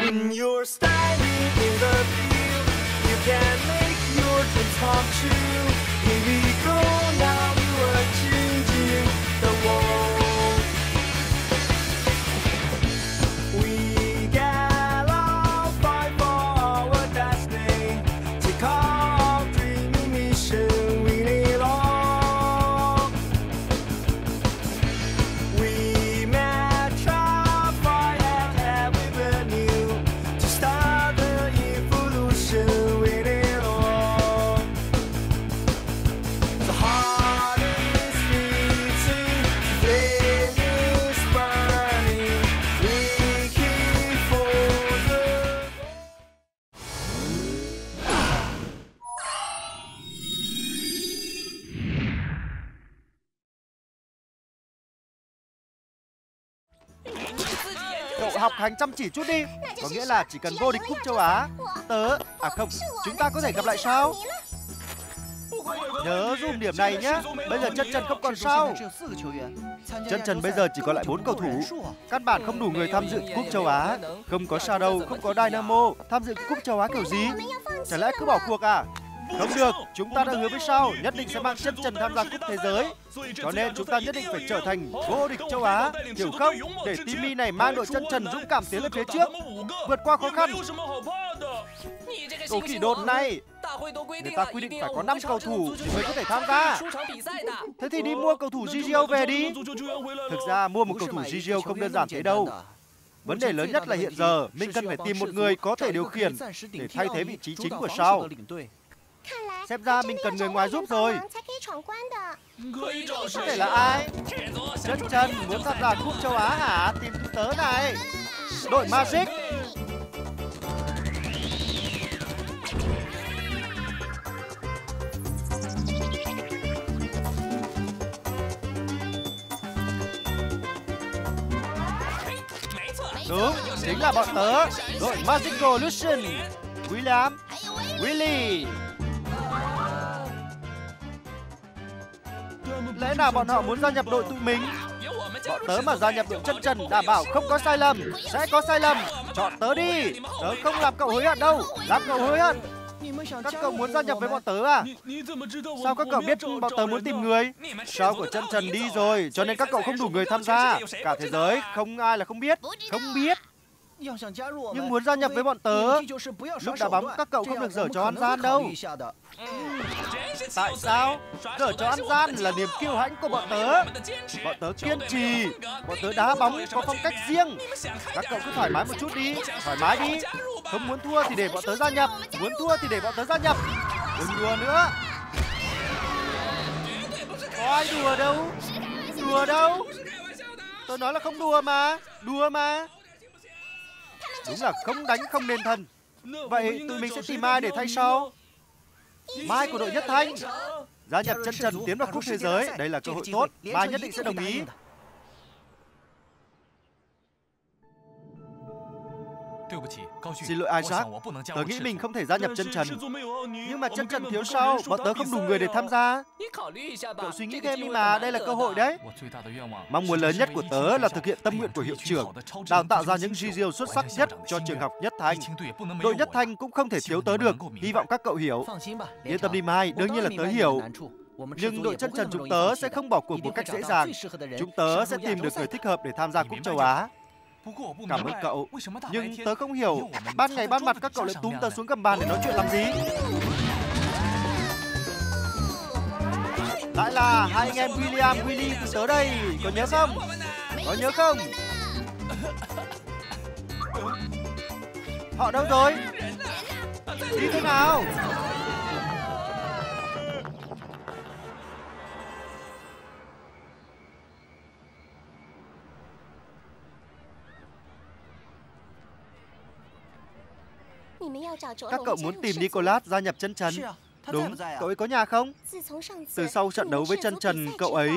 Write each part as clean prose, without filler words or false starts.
When you're standing in the field, you can make your dreams come true. Here we go now, we are changing the world. We gotta fight for our destiny. Take our dreaming mission, win it all. We may try fight at every venue to start the evolution, win it all. The heart is beating, the flame is burning. We keep for the Cậu học hành chăm chỉ chút đi. Có nghĩa là chỉ cần vô địch cúp châu Á, không, chúng ta có thể gặp lại sau. Nhớ dùm điểm này nhé. Bây giờ chân trần không còn sao. Chân trần bây giờ chỉ còn lại 4 cầu thủ. Căn bản không đủ người tham dự cúp châu Á. Không có Shadow, không có Dynamo. Tham dự cúp châu Á kiểu gì? Chẳng lẽ cứ bỏ cuộc à? Không được, chúng ta đã hứa với Sao nhất định sẽ mang chân trần tham gia cúp thế giới. Cho nên chúng ta nhất định phải trở thành vô địch châu Á, hiểu không? Để Timmy này mang đội chân trần dũng cảm tiến lên phía trước, vượt qua khó khăn. Đồ khỉ đột này, người ta quy định phải có 5 cầu thủ thì mới có thể tham gia. Thế thì đi mua cầu thủ GGO về đi. Thực ra mua một cầu thủ GGO không đơn giản thế đâu. Vấn đề lớn nhất là hiện giờ mình cần phải tìm một người có thể điều khiển để thay thế vị trí chính của Sao. Xem ra mình cần người ngoài giúp rồi. Có thể là ai? Chân trần muốn tham gia cúp châu Á hả? Tìm tớ này. Đội Magic. Đúng, chính là bọn tớ. Đội Magical Lucian. William, Willy. Lẽ nào bọn họ muốn gia nhập đội tụi mình? Bọn tớ mà gia nhập đội chân trần đảm bảo không có sai lầm. Sẽ có sai lầm. Chọn tớ đi. Tớ không làm cậu hối hận đâu. Làm cậu hối hận. Các cậu muốn gia nhập với bọn tớ à? Sao các cậu biết bọn tớ muốn tìm người? Sao của chân trần đi rồi, cho nên các cậu không đủ người tham gia. Cả thế giới không ai là không biết. Không biết. Nhưng muốn gia nhập với bọn tớ, lúc đá bóng các cậu không được giở trò ăn gian đâu. Tại sao? Giở trò ăn gian là niềm kiêu hãnh của bọn tớ. Bọn tớ kiên trì. Bọn tớ đá bóng có phong cách riêng. Các cậu cứ thoải mái một chút đi. Thoải mái đi. Không muốn thua thì để bọn tớ gia nhập. Muốn thua thì để bọn tớ gia nhập. Đừng đùa nữa. Có ai đùa đâu. Đùa đâu. Tôi nói là không đùa mà. Đùa mà. Đúng là không đánh không nên thân. Vậy tụi mình sẽ tìm ai để thay sau? Mai của đội Nhất Thanh. Gia nhập chân trần tiến vào cúp thế giới. Đây là cơ hội tốt. Mai nhất định sẽ đồng ý. Xin lỗi Isaac, tớ nghĩ mình không thể gia nhập chân trần. Nhưng mà chân trần thiếu sau, bọn tớ không đủ người để tham gia. Cậu suy nghĩ thêm đi mà, đây là cơ hội đấy. Mong muốn lớn nhất của tớ là thực hiện tâm nguyện của hiệu trưởng, đào tạo ra những GGO xuất sắc nhất cho trường học Nhất Thanh. Đội Nhất Thanh cũng không thể thiếu tớ được, hy vọng các cậu hiểu. Yên tâm đi Mai, đương nhiên là tớ hiểu. Nhưng đội chân trần chúng tớ sẽ không bỏ cuộc một cách dễ dàng. Chúng tớ sẽ tìm được người thích hợp để tham gia cúp châu Á. Cảm ơn cậu. Nhưng tớ không hiểu, ban ngày ban mặt các cậu lại túm tớ xuống gầm bàn để nói chuyện làm gì? Lại là hai anh em William, Willy từ tớ đây. Có nhớ không? Có nhớ không? Họ đâu rồi? Đi thế nào? Các cậu muốn tìm Nicholas gia nhập chân trần. Đúng, cậu ấy có nhà không? Từ sau trận đấu với chân trần, cậu ấy...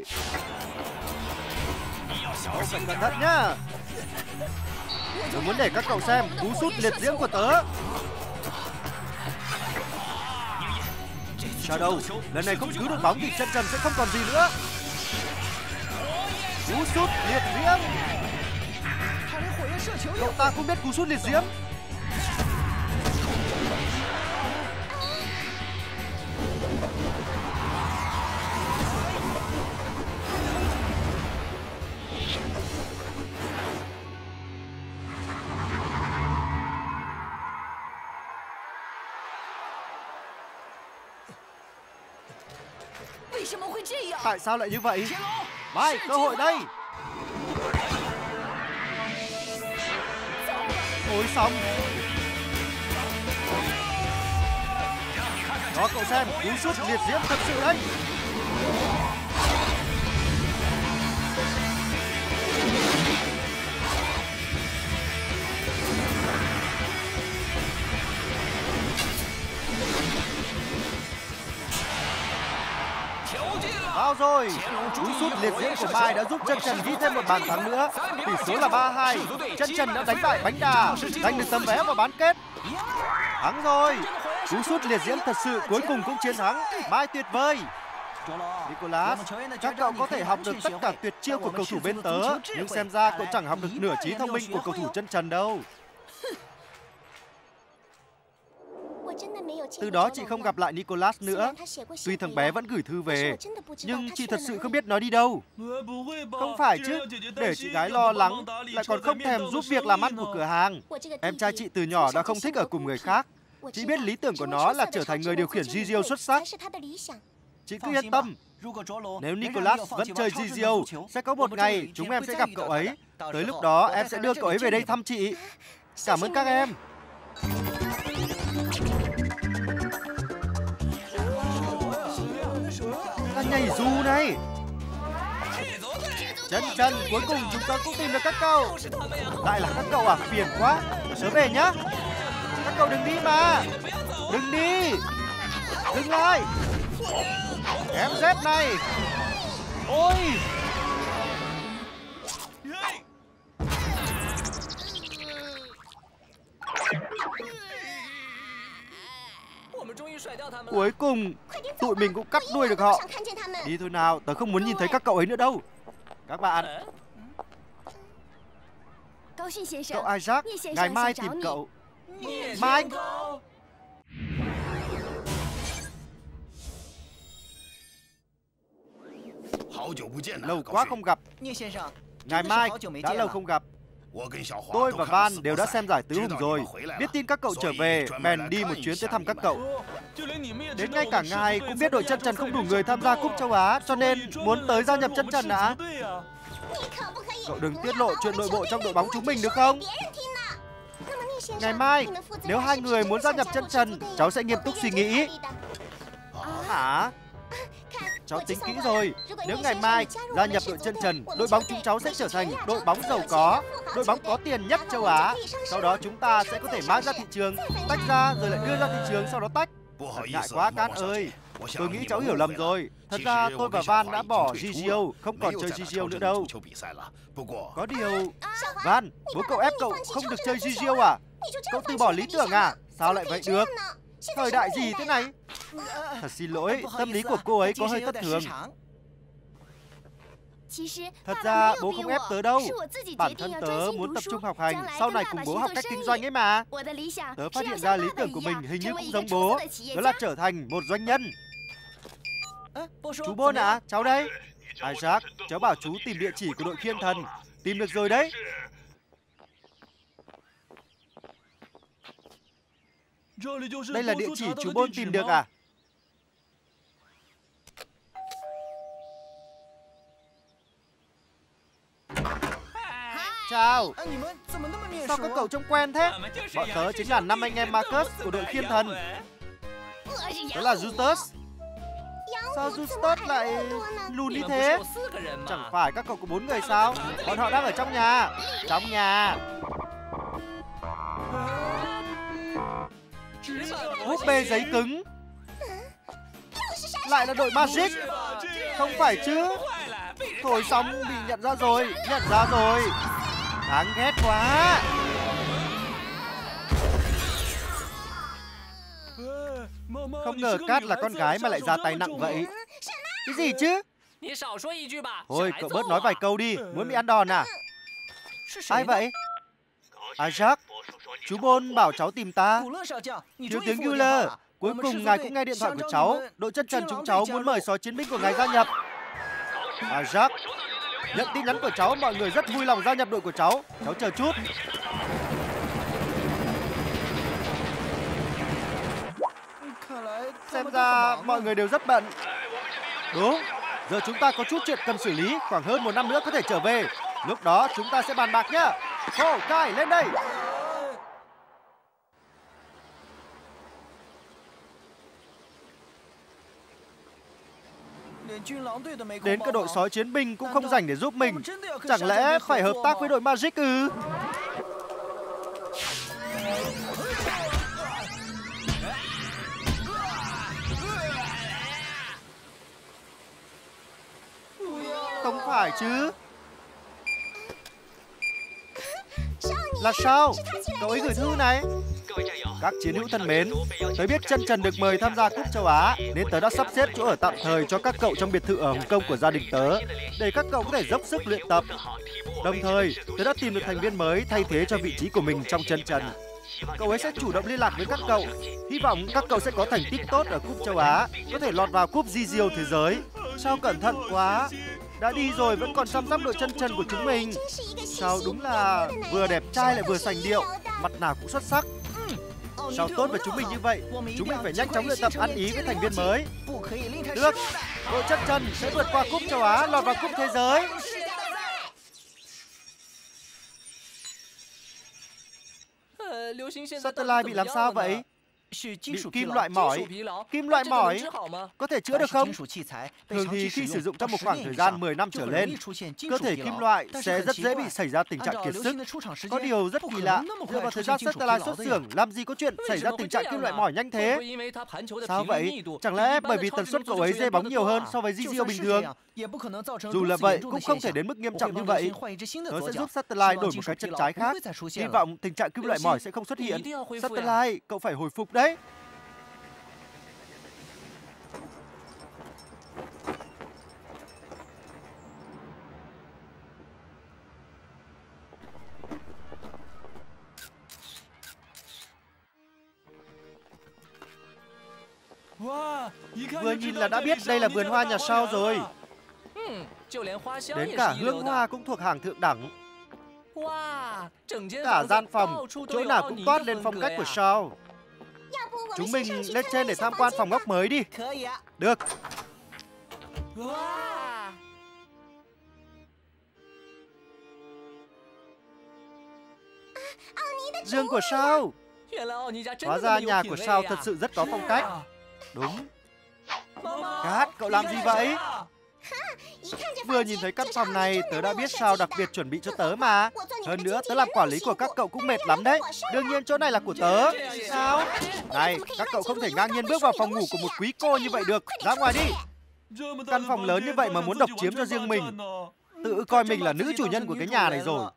Cậu phải cẩn thận nhá. Tớ muốn để các cậu xem cú sút liệt diễm của tớ. Shadow, lần này không cứu được bóng thì chân trần sẽ không còn gì nữa. Cú sút liệt diễm. Cậu ta không biết cú sút liệt diễm. Tại sao lại như vậy? Mai, cơ hội đây. Ôi xong. Đó cậu xem, cú sút liệt diễm thật sự đấy. Vào rồi. Cú sút liệt diễm của Mai đã giúp Chân Trần ghi thêm một bàn thắng nữa. Tỷ số là 3-2. Chân Trần đã đánh bại Bánh Đà, giành được tấm vé vào bán kết. Thắng rồi. Cú sút liệt diễm thật sự cuối cùng cũng chiến thắng. Mai tuyệt vời. Nicholas, các cậu có thể học được tất cả tuyệt chiêu của cầu thủ bên tớ, nhưng xem ra cậu chẳng học được nửa trí thông minh của cầu thủ Chân Trần đâu. Từ đó chị không gặp lại Nicholas nữa. Tuy thằng bé vẫn gửi thư về, nhưng chị thật sự không biết nó đi đâu. Không phải chứ, để chị gái lo lắng, lại còn không thèm giúp việc làm ăn của cửa hàng. Em trai chị từ nhỏ đã không thích ở cùng người khác. Chị biết lý tưởng của nó là trở thành người điều khiển Zizio xuất sắc. Chị cứ yên tâm, nếu Nicholas vẫn chơi Zizio, sẽ có một ngày chúng em sẽ gặp cậu ấy. Tới lúc đó em sẽ đưa cậu ấy về đây thăm chị. Cảm ơn các em. Là nhảy dù này. Chân Trần, cuối cùng chúng ta cũng tìm được các cậu. Lại là các cậu à, phiền quá. Sớm về nhá. Các cậu đừng đi mà. Đừng đi. Dừng lại. Em dép này. Ôi. Cuối cùng tụi mình cũng cắt đuôi được họ. Đi thôi nào, tớ không muốn nhìn thấy các cậu ấy nữa đâu. Các bạn. Cậu Isaac, ngày mai tìm cậu. Mai. Lâu quá không gặp. Ngày mai, đã lâu không gặp. Tôi và Van đều đã xem giải tứ hùng rồi. Biết tin các cậu trở về, bèn đi một chuyến tới thăm các cậu. Đến ngay cả ngài cũng biết đội Chân Trần không đủ người tham gia cúp châu Á, cho nên muốn tới gia nhập Chân Trần ạ. Cậu đừng tiết lộ chuyện nội bộ trong đội bóng chúng mình được không? Ngày mai, nếu hai người muốn gia nhập Chân Trần, cháu sẽ nghiêm túc suy nghĩ. Hả? Cháu tính kỹ rồi. Nếu ngày mai gia nhập đội Chân Trần, đội bóng chúng cháu sẽ trở thành đội bóng giàu có, đội bóng có tiền nhất châu Á. Sau đó chúng ta sẽ có thể mang ra thị trường, tách ra rồi lại đưa ra thị trường, sau đó tách. Thật ngại quá Cát ơi. Tôi nghĩ cháu hiểu lầm rồi. Thật ra tôi và Van đã bỏ Zizio, không còn chơi Zizio nữa đâu. Có điều, Van, bố cậu ép cậu không được chơi Zizio à? Cậu từ bỏ lý tưởng à? Sao lại vậy được? Thời đại gì thế này? Thật xin lỗi, tâm lý của cô ấy có hơi thất thường. Thật ra bố không ép tớ đâu. Bản thân tớ muốn tập trung học hành, sau này cùng bố học cách kinh doanh ấy mà. Tớ phát hiện ra lý tưởng của mình hình như cũng giống bố. Đó là trở thành một doanh nhân. Chú Bôn ạ, cháu đây. Isaac, cháu bảo chú tìm địa chỉ của đội Khiên Thần. Tìm được rồi đấy. Đây là địa chỉ chú Bôn tìm được à? Chào. Sao các cậu trông quen thế? Bọn tớ chính là 5 anh em Marcus của đội Khiên Thần. Đó là Justus. Sao Justus lại lùn như thế? Chẳng phải các cậu có 4 người sao? Bọn họ đang ở trong nhà. Trong nhà. Búp bê giấy cứng. Lại là đội Magic. Không phải chứ? Thôi xong, bị nhận ra rồi. Nhận ra rồi. Đáng ghét quá. Không ngờ Cát là con gái mà lại ra tay nặng vậy. Cái gì chứ? Thôi cậu bớt nói vài câu đi. Muốn bị ăn đòn à? Ai vậy? Isaac, chú Bôn bảo cháu tìm ta. Thiếu tướng Euler, cuối cùng ngài cũng nghe điện thoại của cháu. Đội chân trần chúng cháu muốn mời sói chiến binh của ngài gia nhập. Isaac, nhận tin nhắn của cháu, mọi người rất vui lòng gia nhập đội của cháu. Cháu chờ chút. Xem ra mọi người đều rất bận. Đúng, giờ chúng ta có chút chuyện cần xử lý, khoảng hơn 1 năm nữa có thể trở về. Lúc đó chúng ta sẽ bàn bạc nhá. Hồ Cai lên đây. Đến cả đội sói chiến binh cũng không rảnh để giúp mình. Chẳng lẽ phải hợp tác với đội Magic ư? Không phải chứ. Là sao? Cậu ấy gửi thư này. Các chiến hữu thân mến, tớ biết chân trần được mời tham gia cúp châu Á nên tớ đã sắp xếp chỗ ở tạm thời cho các cậu trong biệt thự ở Hồng Kông của gia đình tớ để các cậu có thể dốc sức luyện tập. Đồng thời, tớ đã tìm được thành viên mới thay thế cho vị trí của mình trong chân trần. Cậu ấy sẽ chủ động liên lạc với các cậu. Hy vọng các cậu sẽ có thành tích tốt ở cúp châu Á, có thể lọt vào cúp Gizio thế giới. Sao cẩn thận quá. Đã đi rồi vẫn còn chăm sóc đội chân trần của chúng mình. Sao đúng là vừa đẹp trai lại vừa sành điệu, mặt nào cũng xuất sắc. Sao tốt với chúng mình như vậy? Chúng mình phải nhanh chóng luyện tập ăn ý với thành viên mới. Được, đội chân trần sẽ vượt qua cúp châu Á, lọt vào cúp thế giới. Satellite bị làm sao vậy? Bị kim loại mỏi. Kim loại mỏi có thể chữa được không? Thường thì khi sử dụng trong một khoảng thời gian 10 năm trở lên, cơ thể kim loại sẽ rất dễ bị xảy ra tình trạng kiệt sức. Có điều rất kỳ lạ, dựa vào thời gian Satellite xuất xưởng, làm gì có chuyện xảy ra tình trạng kim loại mỏi nhanh thế? Sao vậy? Chẳng lẽ bởi vì tần suất cậu ấy rê bóng nhiều hơn so với Gizio bình thường? Dù là vậy, cũng không thể đến mức nghiêm trọng như vậy. Tớ sẽ giúp Satellite đổi một cái chân trái khác. Hy vọng tình trạng kim loại mỏi sẽ không xuất hiện. Satellite, cậu phải hồi phục đấy. Vừa nhìn là đã biết đây là vườn hoa nhà sau rồi. Đến cả hương hoa cũng thuộc hàng thượng đẳng. Cả gian phòng, chỗ nào cũng toát lên phong cách của Shaw. Chúng mình lên trên để tham quan phòng ốc mới đi. Được. Giường của Shaw. Hóa ra nhà của Shaw thật sự rất có phong cách. Đúng. Cát, cậu làm gì vậy? Vừa nhìn thấy căn phòng này, tớ đã biết Shaw đặc biệt chuẩn bị cho tớ mà. Hơn nữa, tớ làm quản lý của các cậu cũng mệt lắm đấy. Đương nhiên chỗ này là của tớ. Sao? Này, các cậu không thể ngang nhiên bước vào phòng ngủ của một quý cô như vậy được. Ra ngoài đi. Căn phòng lớn như vậy mà muốn độc chiếm cho riêng mình. Tự coi mình là nữ chủ nhân của cái nhà này rồi.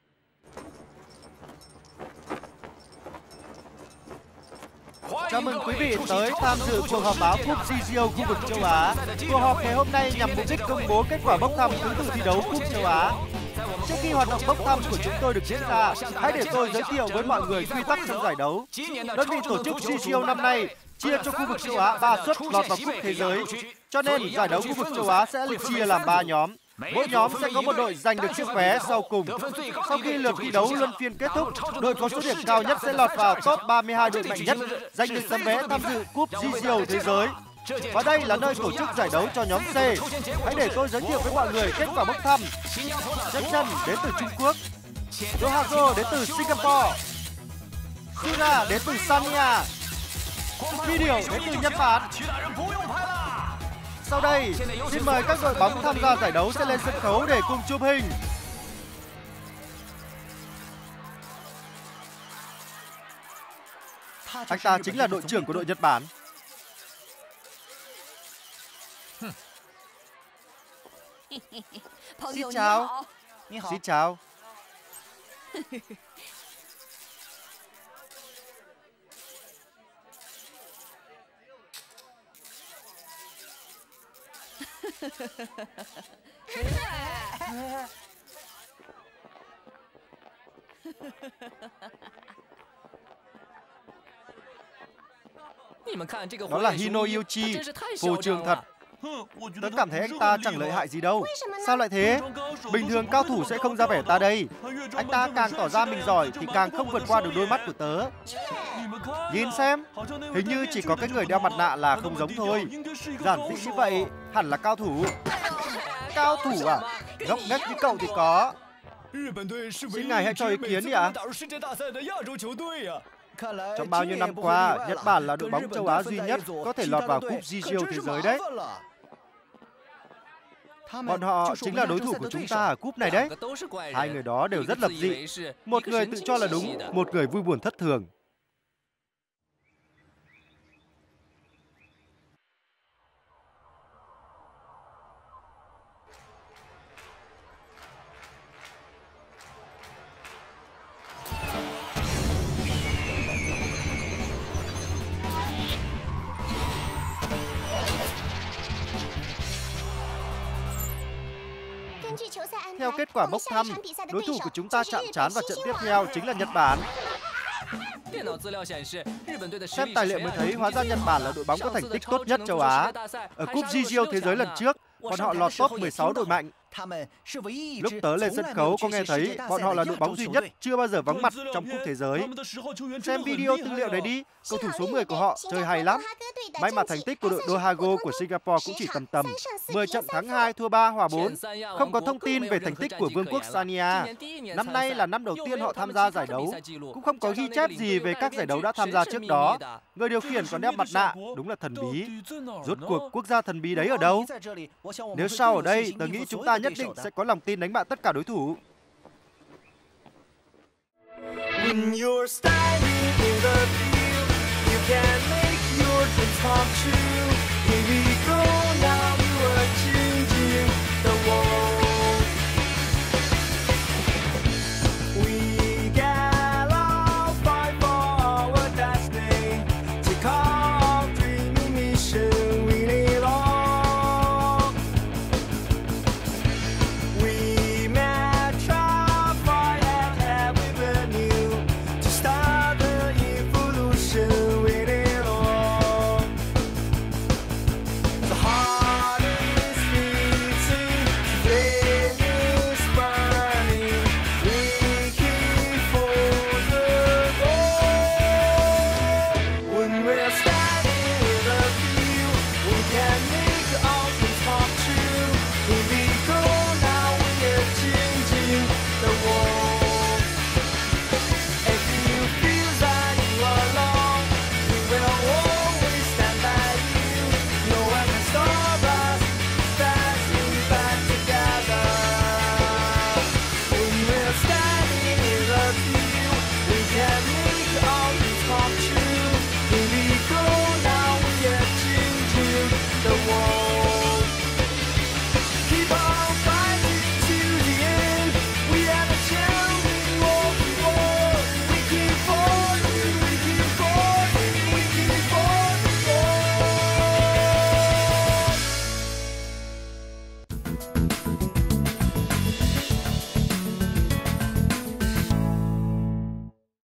Chào mừng quý vị tới tham dự cuộc họp báo Cúp Gizio khu vực châu Á. Cuộc họp ngày hôm nay nhằm mục đích công bố kết quả bốc thăm thứ tự thi đấu Cúp châu Á. Trước khi hoạt động bốc thăm của chúng tôi được diễn ra, hãy để tôi giới thiệu với mọi người quy tắc trong giải đấu. Đơn vị tổ chức Gizio năm nay chia cho khu vực châu Á 3 suất lọt vào cúp thế giới. Cho nên giải đấu khu vực châu Á sẽ được chia làm 3 nhóm. Mỗi nhóm sẽ có một đội giành được chiếc vé sau cùng. Sau khi lượt thi đấu luân phiên kết thúc, đội có số điểm cao nhất sẽ lọt vào top 32 đội mạnh nhất, giành được tấm vé tham dự cúp Gizio thế giới. Và đây là nơi tổ chức giải đấu cho nhóm C. Hãy để tôi giới thiệu với mọi người kết quả bốc thăm. Chân Chân đến từ Trung Quốc, Dohago đến từ Singapore, Sura đến từ Sanya, Video đến từ Nhật Bản. Sau đây, xin mời các đội bóng tham gia giải đấu sẽ lên sân khấu để cùng chụp hình. Anh ta chính là đội trưởng của đội Nhật Bản. Xin chào. Xin chào. Đó là Hino Yuchi, phô trương thật. Tớ cảm thấy anh ta chẳng lợi hại gì đâu. Sao lại thế? Bình thường cao thủ sẽ không ra vẻ ta đây. Anh ta càng tỏ ra mình giỏi thì càng không vượt qua được đôi mắt của tớ. Nhìn xem, hình như chỉ có cái người đeo mặt nạ là không giống thôi. Giản dị như vậy, hẳn là cao thủ. Cao thủ à? Ngốc nghếch như cậu thì có. Xin ngài hãy cho ý kiến đi ạ. Trong bao nhiêu năm qua, Nhật Bản là đội bóng châu Á duy nhất có thể lọt vào cúp Jijio thế giới đấy. Bọn họ chính là đối thủ của chúng ta ở cúp này đấy. Hai người đó đều rất lập dị. Một người tự cho là đúng, một người vui buồn thất thường. Theo kết quả bốc thăm, đối thủ của chúng ta chạm trán vào trận tiếp theo chính là Nhật Bản. Xem tài liệu mới thấy hóa ra Nhật Bản là đội bóng có thành tích tốt nhất châu Á. Ở cúp Jijio thế giới lần trước, bọn họ lọt top 16 đội mạnh. Lúc tớ lên sân khấu có nghe thấy bọn họ là đội bóng duy nhất chưa bao giờ vắng mặt trong cúp thế giới. Xem video tư liệu đấy đi, cầu thủ số 10 của họ chơi hay lắm. May mà thành tích của đội Dohago của Singapore cũng chỉ tầm. 10 trận thắng 2, thua 3, hòa 4. Không có thông tin về thành tích của Vương quốc Sanya. Năm nay là năm đầu tiên họ tham gia giải đấu. Cũng không có ghi chép gì về các giải đấu đã tham gia trước đó. Người điều khiển còn đeo mặt nạ, đúng là thần bí. Rốt cuộc quốc gia thần bí đấy ở đâu? Nếu sau ở đây, tớ nghĩ chúng ta nhất định sẽ có lòng tin đánh bại tất cả đối thủ. When you're standing in the field, you can make your dreams come true.